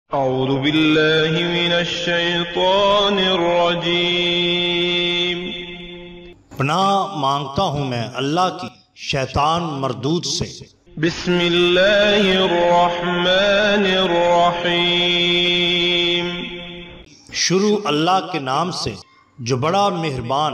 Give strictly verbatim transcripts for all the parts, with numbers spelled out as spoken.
अऊज़ु बिल्लाहि मिनश शैतानिर रजीम। पनाह मांगता हूँ मैं अल्लाह की शैतान मरदूद से। बिस्मिल्लाहिर रहमानिर रहीम। शुरू अल्लाह के नाम से जो बड़ा मेहरबान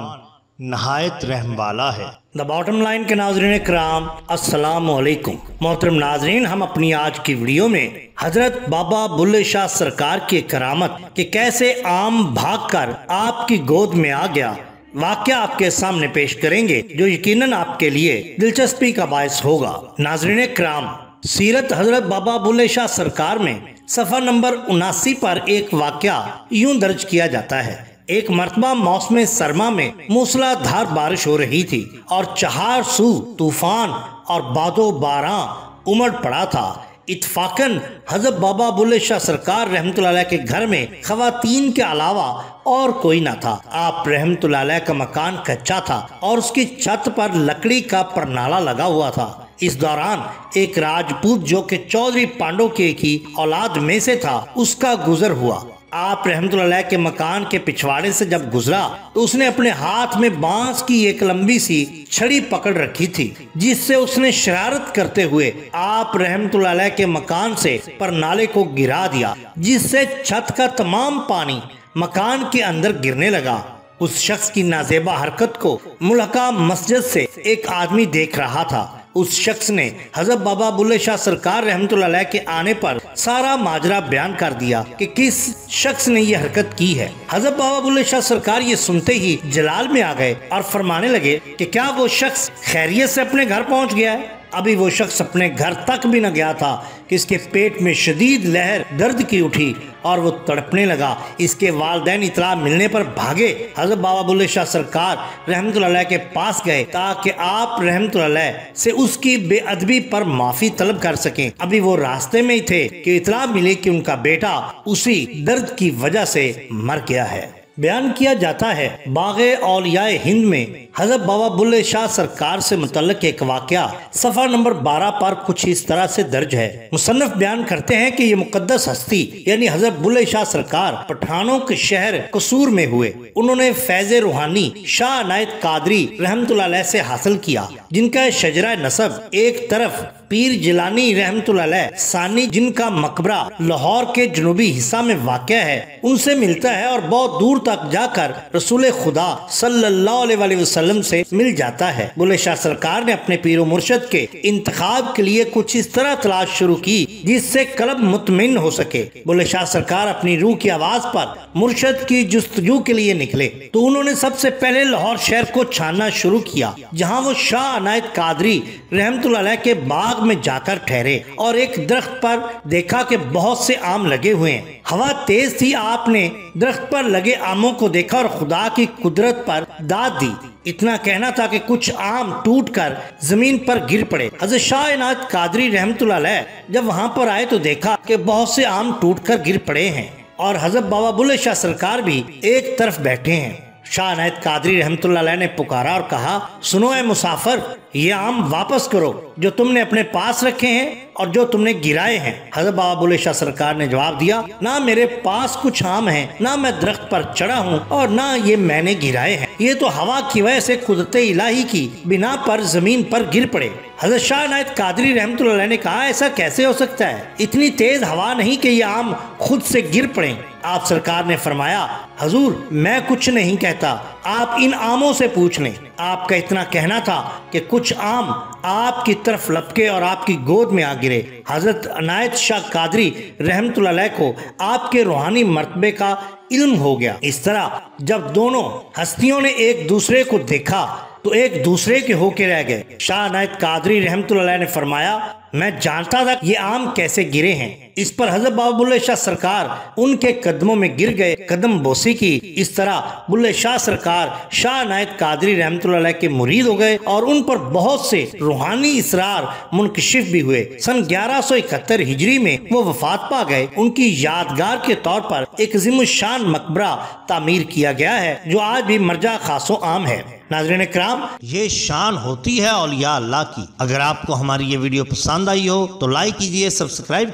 नहायत रहम वाला है। द बॉटम लाइन के नाज़रीन कराम अस्सलामु अलैकुम। मोहतरम नाज़रीन, हम अपनी आज की वीडियो में हजरत बाबा बुल्ले शाह सरकार की करामत कि कैसे आम भागकर आपकी गोद में आ गया वाक़या आपके सामने पेश करेंगे, जो यकीनन आपके लिए दिलचस्पी का बायस होगा। नाज़रीन कराम, सीरत हजरत बाबा बुल्ले शाह सरकार में सफ़ा नंबर उनासी पर एक वाक़या यूं दर्ज किया जाता है। एक मरतबा मौसम सरमा में मूसलाधार बारिश हो रही थी और चहार सू तूफान और बादो बारां उमड़ पड़ा था। इत्फाकन हजरत बाबा बुल्ले शाह सरकार रहमतुल्लाह अलैह के घर में खवातीन के अलावा और कोई न था। आप रहमतुल्लाह अलैह का मकान कच्चा था और उसकी छत पर लकड़ी का परनाला लगा हुआ था। इस दौरान एक राजपूत जो कि चौधरी पांडो के की औलाद में से था, उसका गुजर हुआ। आप रहमतुल्लाह अलैह के मकान के पिछवाड़े से जब गुजरा तो उसने अपने हाथ में बांस की एक लंबी सी छड़ी पकड़ रखी थी, जिससे उसने शरारत करते हुए आप रहमतुल्लाह अलैह के मकान से परनाले को गिरा दिया, जिससे छत का तमाम पानी मकान के अंदर गिरने लगा। उस शख्स की नाजेबा हरकत को मुल्का मस्जिद से एक आदमी देख रहा था। उस शख्स ने हजरत बाबा बुल्ले शाह सरकार रहमतुल्लाह अलैह के आने पर सारा माजरा बयान कर दिया कि किस शख्स ने ये हरकत की है। हजरत बाबा बुल्ले शाह सरकार ये सुनते ही जलाल में आ गए और फरमाने लगे कि क्या वो शख्स खैरियत से अपने घर पहुंच गया है? अभी वो शख्स अपने घर तक भी न गया था कि इसके पेट में शदीद लहर दर्द की उठी और वो तड़पने लगा। इसके वालिदैन इतला मिलने पर भागे हजरत बाबा बुल्ले शाह सरकार रहमतुल्लाह अलैह के पास गए ताकि आप रहमतुल्लाह अलैह से उसकी बेअदबी पर माफी तलब कर सकें। अभी वो रास्ते में ही थे कि इतला मिली कि उनका बेटा उसी दर्द की वजह से मर गया है। बयान किया जाता है बाग़े औलियाए हिंद में हजरत बाबा बुल्ले शाह सरकार से मुतल्लिक एक वाक़या सफ़ा नंबर बारह पर कुछ इस तरह से दर्ज है। मुसन्निफ बयान करते हैं कि ये मुकद्दस हस्ती यानी हजरत बुल्ले शाह सरकार पठानों के शहर कसूर में हुए। उन्होंने फैज़ रूहानी शाह अनायत कादरी रहमतुल्लाह अलैह से हासिल किया, जिनका शजरा नसब एक तरफ पीर जिलानी रहमतुल्लाह अलैह सानी, जिनका मकबरा लाहौर के जनूबी हिस्सा में वाक़या है, उनसे मिलता है और बहुत दूर तक जाकर रसूल खुदा सल्लल्लाहु अलैहि वसल्लम से मिल जाता है। बुल्ले शाह सरकार ने अपने पीरो मुर्शद के इंतखाब के लिए कुछ इस तरह तलाश शुरू की जिससे कल्ब मुतमिन हो सके। बुल्ले शाह सरकार अपनी रूह की आवाज पर मुर्शद की जुस्तजू के लिए निकले तो उन्होंने सबसे पहले लाहौर शहर को छानना शुरू किया, जहाँ वो शाह अनायत कादरी रहमतुल्लाह अलैह के बाग में जाकर ठहरे और एक दरख्त पर देखा कि बहुत से आम लगे हुए हैं। हवा तेज थी। आपने दरख्त पर लगे आमों को देखा और खुदा की कुदरत पर दाद दी। इतना कहना था कि कुछ आम टूटकर जमीन पर गिर पड़े। हज़रत शाह अनायत कादरी रहमतुल्लाह अलैह जब वहां पर आए तो देखा कि बहुत से आम टूटकर गिर पड़े हैं और हजरत बाबा बुल्ले शाह सरकार भी एक तरफ बैठे हैं। शाह अनायत कादरी रहमतुल्लाह अलैह ने पुकारा और कहा, सुनो ऐ मुसाफिर, ये आम वापस करो जो तुमने अपने पास रखे हैं और जो तुमने गिराए हैं। हजरत बाबा बुल्ले शाह सरकार ने जवाब दिया, ना मेरे पास कुछ आम हैं, ना मैं दरख्त पर चढ़ा हूँ और ना ये मैंने गिराए हैं। ये तो हवा की वजह से कुदरत इलाही की बिना पर जमीन पर गिर पड़े। हजरत शाह अनायत कादरी रहमतुल्लाह अलैह ने कहा, ऐसा कैसे हो सकता है? इतनी तेज हवा नहीं कि ये आम खुद से गिर पड़े। आप सरकार ने फरमाया, हजूर मैं कुछ नहीं कहता, आप इन आमों से पूछ लें। आपका इतना कहना था कि कुछ आम आपकी तरफ लपके और आपकी गोद में आ गिरे। हजरत अनायत शाह कादरी रहमतुल्लाह अलैह को आपके रूहानी मर्तबे का इल्म हो गया। इस तरह जब दोनों हस्तियों ने एक दूसरे को देखा तो एक दूसरे के होके रह गए। शाह अनायत कादरी रहमतुल्लाह अलैह ने फरमाया, मैं जानता था ये आम कैसे गिरे हैं। इस पर हजरत बाबा बुल्ले शाह सरकार उनके कदमों में गिर गए, कदम बोसी की। इस तरह बुल्ले शाह सरकार शाह अनायत कादरी रहमतुल्लाह अलैह के मुरीद हो गए और उन पर बहुत से रूहानी इसरार मुनकशिफ भी हुए। सन ग्यारह सौ इकहत्तर हिजरी में वो वफात पा गए। उनकी यादगार के तौर पर एक अज़ीमुश्शान मकबरा तामीर किया गया है, जो आज भी मर्जा खासो आम है। नाज़रीन कराम, ये शान होती है औलिया अल्लाह की। अगर आपको हमारी ये वीडियो पसंद आई हो तो लाइक कीजिए, सब्सक्राइब कीजिए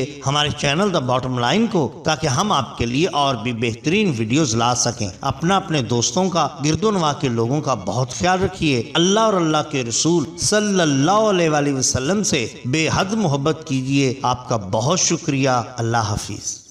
हमारे चैनल द बॉटम लाइन को, ताकि हम आपके लिए और भी बेहतरीन वीडियोस ला सकें। अपना अपने दोस्तों का, गिरदोनवा के लोगों का बहुत ख्याल रखिए। अल्लाह और अल्लाह के रसूल सल्लल्लाहु अलैहि वसल्लम से बेहद मोहब्बत कीजिए। आपका बहुत शुक्रिया। अल्लाह हाफिज।